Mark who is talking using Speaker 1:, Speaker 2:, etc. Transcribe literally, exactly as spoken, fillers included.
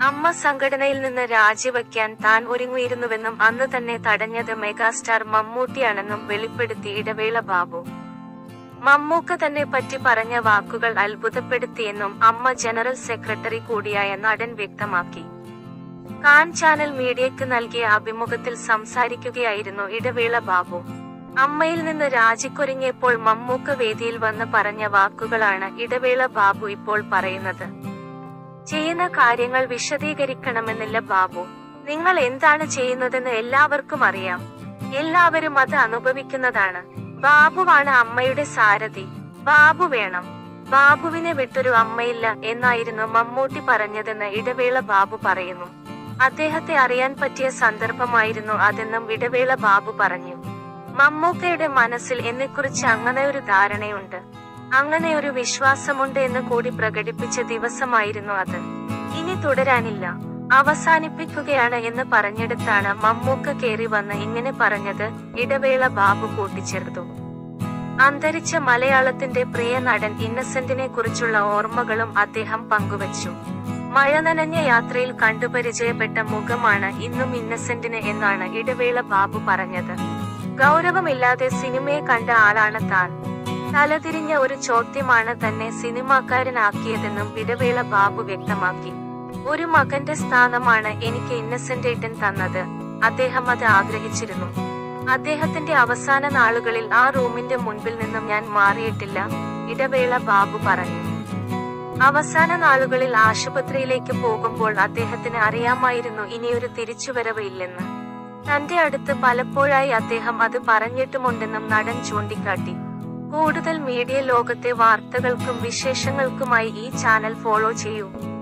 Speaker 1: അമ്മ സംഘടനയിൽ നിന്ന് രാജിവയ്ക്കാൻ താൻ ഒരുങ്ങിയിരുന്നുവെന്നും അന്ന് തന്നെ തടഞ്ഞത് മെഗാസ്റ്റാർ മമ്മൂട്ടിയാണെന്നും വെളിപ്പെടുത്തി ഇടവേള ബാബു. മമ്മൂക്ക തന്നെ പറ്റി പറഞ്ഞ വാക്കുകൾ അത്ഭുതപ്പെടുത്തിയെന്നും അമ്മ ജനറൽ സെക്രട്ടറി കൂടിയായ നടൻ വ്യക്തമാക്കി. കാൻ ചാനൽ മീഡിയയ്ക്ക് നൽകിയ അഭിമുഖത്തിൽ സംസാരിക്കുകയായിരുന്നു ഇടവേള ബാബു. അമ്മയിൽ നിന്ന് രാജിക്കൊരുങ്ങിയപ്പോൾ മമ്മൂക്ക വേദിയിൽ വന്ന് പറഞ്ഞ വാക്കുകളാണ് ഇടവേള ബാബു ഇപ്പോൾ പറയുന്നത്. ചെയ്യുന്ന കാര്യങ്ങൾ വിശദീകരിക്കണമെന്നില്ല ബാബു. നിങ്ങൾ എന്താണ് ചെയ്യുന്നതെന്ന് എല്ലാവർക്കും അറിയാം. എല്ലാവരും അത് അനുഭവിക്കുന്നതാണ്. ബാബുവാണ് അമ്മയുടെ സാരഥി. ബാബു വേണം. ബാബുവിനെ വിട്ടൊരു അമ്മയില്ല എന്നായിരുന്നു മമ്മൂട്ടി പറഞ്ഞതെന്ന് ഇടവേള ബാബു പറയുന്നു. അദ്ദേഹത്തെ അറിയാൻ പറ്റിയ സന്ദർഭമായിരുന്നു അതെന്നും ഇടവേള ബാബു പറഞ്ഞു. മമ്മൂക്കയുടെ മനസ്സിൽ എന്നെക്കുറിച്ച് അങ്ങനെയൊരു ധാരണയുണ്ട്, അങ്ങനെയൊരു വിശ്വാസമുണ്ട് എന്ന് കൂടി പ്രകടിപ്പിച്ച ദിവസമായിരുന്നു അത്. ഇനി തുടരാനില്ല, അവസാനിപ്പിക്കുകയാണ് എന്ന് പറഞ്ഞെടുത്താണ് മമ്മൂക്ക കേറി വന്ന് ഇങ്ങനെ പറഞ്ഞത്. ഇടവേള ബാബു കൂട്ടിച്ചേർത്തു. അന്തരിച്ച മലയാളത്തിന്റെ പ്രിയ നടൻ ഇന്നസെന്റിനെ കുറിച്ചുള്ള ഓർമ്മകളും അദ്ദേഹം പങ്കുവച്ചു. മഴ നനഞ്ഞ യാത്രയിൽ കണ്ടുപരിചയപ്പെട്ട മുഖമാണ് ഇന്നും ഇന്നസെന്റിന് എന്നാണ് ഇടവേള ബാബു പറഞ്ഞത്. ഗൗരവമില്ലാതെ സിനിമയെ കണ്ട ആളാണ് താൻ. തലതിരിഞ്ഞ ഒരു ചോദ്യമാണ് തന്നെ സിനിമാക്കാരനാക്കിയതെന്നും ഇടവേള ബാബു വ്യക്തമാക്കി. ഒരു മകന്റെ സ്ഥാനമാണ് എനിക്ക് ഇന്നസെന്റേട്ടൻ തന്നത്. അദ്ദേഹം അത് ആഗ്രഹിച്ചിരുന്നു. അദ്ദേഹത്തിന്റെ അവസാന നാളുകളിൽ ആ റൂമിന്റെ മുൻപിൽ നിന്നും ഞാൻ മാറിയിട്ടില്ല, ഇടവേള ബാബു പറഞ്ഞു. അവസാന നാളുകളിൽ ആശുപത്രിയിലേക്ക് പോകുമ്പോൾ അദ്ദേഹത്തിന് അറിയാമായിരുന്നു ഇനിയൊരു തിരിച്ചുവരവ് ഇല്ലെന്ന്. തന്റെ അടുത്ത് പലപ്പോഴായി അദ്ദേഹം അത് പറഞ്ഞിട്ടുമുണ്ടെന്നും നടൻ ചൂണ്ടിക്കാട്ടി. കൂടുതൽ മീഡിയ ലോകത്തെ വാർത്തകൾക്കും വിശേഷങ്ങൾക്കുമായി ഈ ചാനൽ ഫോളോ ചെയ്യൂ.